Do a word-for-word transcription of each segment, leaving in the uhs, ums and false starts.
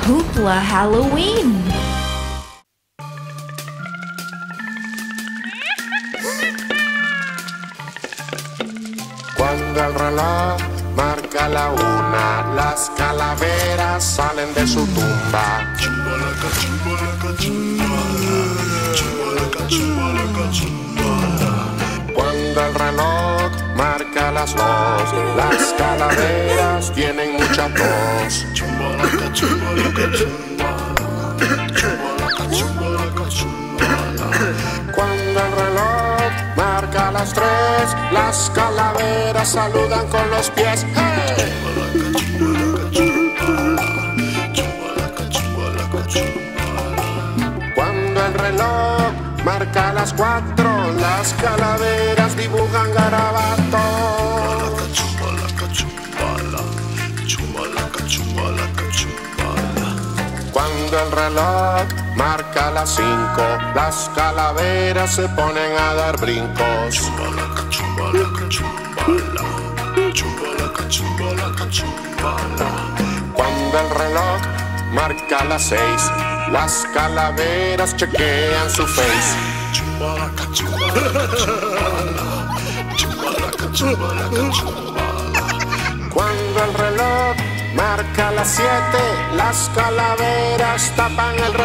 Hoopla Halloween! Cuando el reloj marca la una, las calaveras salen de su tumba. Chumbalaca, chumbalaca, chumbala, chumbalaca, chumbalaca, chumbala. Cuando el reloj marca las dos, las calaveras tienen mucha tos. Chumbalaca, chumbalaca, chumbala, chumbalaca, chumbalaca, chumbala. Cuando el reloj marca las tres, las calaveras saludan con los pies. ¡Hey! Chumbalaca, chumbalaca, chumbalaca, chumbalaca, chumbala. Cuando el reloj marca las cuatro, las calaveras dibujan garabatos. Chumbalaca, chumbala, chumbalaca, chumbalaca, chumbala. Cuando el reloj marca las cinco, las calaveras se ponen a dar brincos. Chumbalaca, chumbalaca, chumbala, chumbalaca, chumbalaca, chumbala. Cuando el reloj marca las seis, las calaveras chequean su face. Chumbalaca, chumbalaca, chumbala, chumbalaca, chumbalaca, chumbala. Cuando el reloj marca las siete, las calaveras tapan el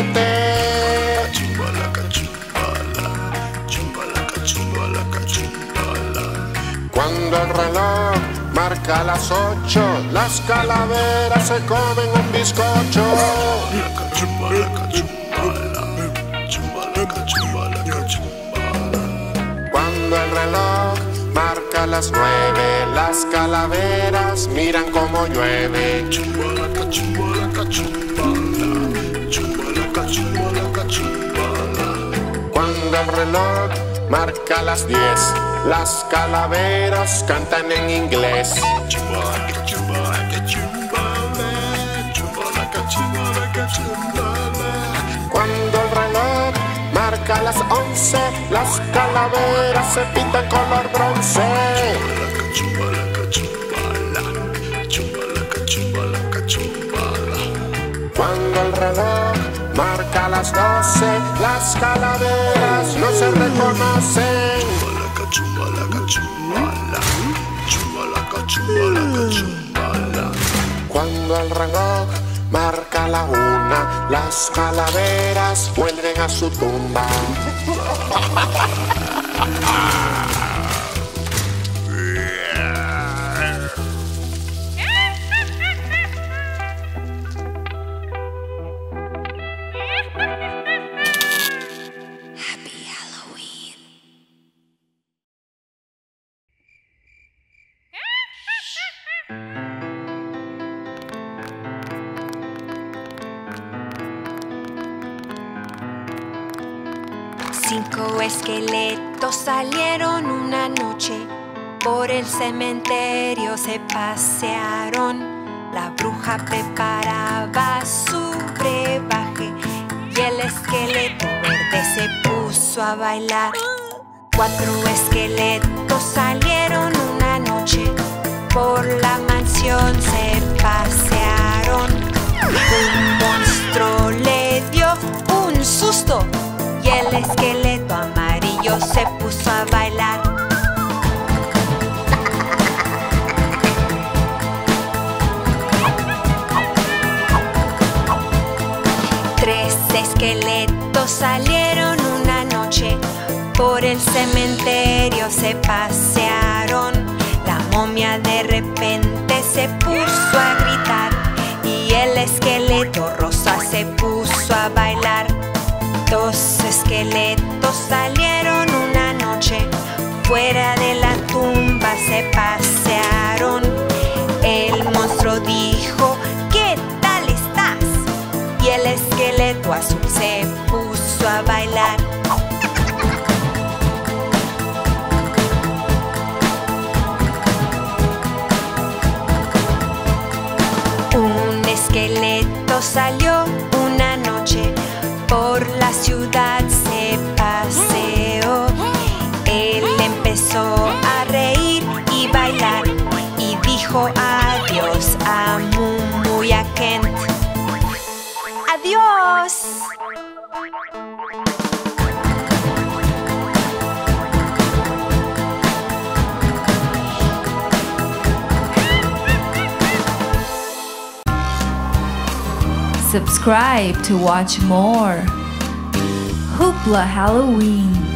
retrete. Chumbalaca, chumbala, chumbalaca, chumbalaca, chumbala. Cuando el reloj marca las ocho, las calaveras se comen un bizcocho. Chumbalaca, chumbala, chumbalaca, chumbalaca, chumbala. Cuando el reloj marca las nueve, las calaveras miran como llueve. Chumbalaca, chumbalaca, chumbala, chumbalaca, chumbalaca, chumbala. Cuando el reloj marca las diez, las calaveras cantan en inglés. Chumbalaca, chumbalaca, chumbala, chumbalaca, chumbalaca, chumbala. Cuando el reloj marca las once, las calaveras se pintan color bronce. Chumbalaca, chumbala, chumbalaca, chumbalaca, chumbala. Cuando el reloj marca las doce, las calaveras no se reconocen. Chumbalaca, chumbala, chumbalaca, chumbalaca, chumbala. Cuando el reloj marca la una, las calaveras vuelven a su tumba. Happy Halloween! Cinco esqueletos salieron una noche, por el cementerio se pasearon. La bruja preparaba su brebaje y el esqueleto verde se puso a bailar. Cuatro esqueletos salieron una noche, por la mansión se pasearon. Un monstruo le dio un susto y el esqueleto amarillo se puso a bailar. Tres esqueletos salieron una noche, por el cementerio se pasearon. La momia de repente se puso a gritar y el esqueleto rosa se puso a bailar. Dos esqueletos salieron una noche, fuera de la tumba se pasearon. El monstruo dijo, ¿qué tal estás? Y el esqueleto azul se puso a bailar. Un esqueleto salió una noche, por la ciudad se paseó. Él empezó a reír y bailar y dijo adiós a Mumu y a Kent. Subscribe to watch more Hoopla Halloween.